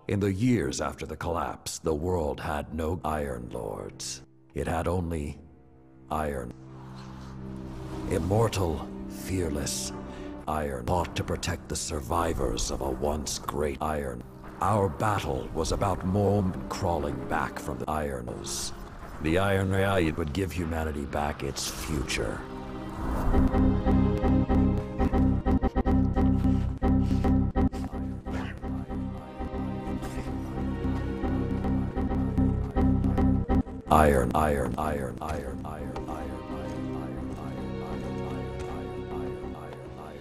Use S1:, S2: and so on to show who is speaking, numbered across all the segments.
S1: In the years after the collapse, the world had no Iron Lords. It had only Iron. Immortal, fearless, Iron fought to protect the survivors of a once great Iron. Our battle was about Mom crawling back from the Irons. The Iron Reality would give humanity back its future. Iron, iron, iron, iron, iron, iron, iron, iron, iron, iron, iron, iron.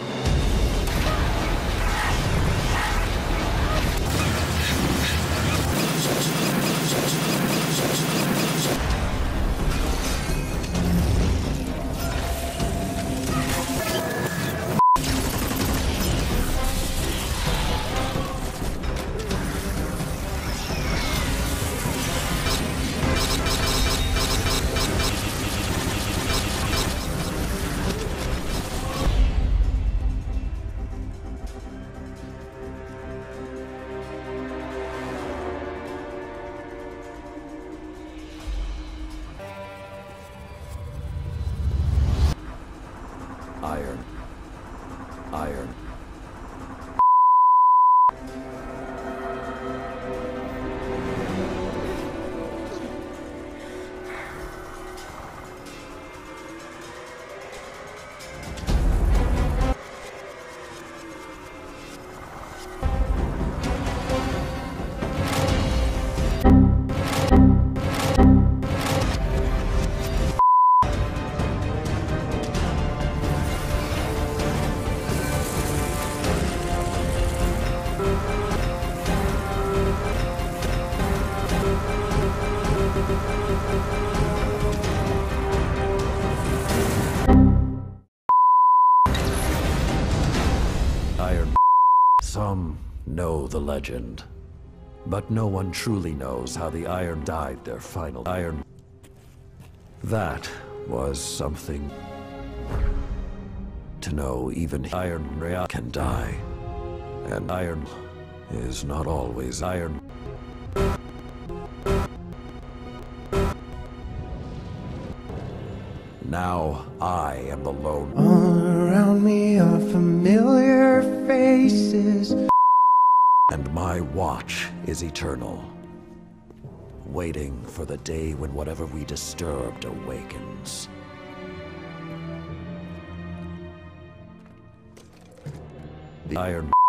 S1: Iron. Iron. Iron. Some know the legend, but no one truly knows how the Iron died their final Iron. That was something to know. Even Iron Real can die, and Iron is not always Iron. Now I am the lone.
S2: All around me are familiar faces,
S1: And my watch is eternal, waiting for the day when whatever we disturbed awakens. The Iron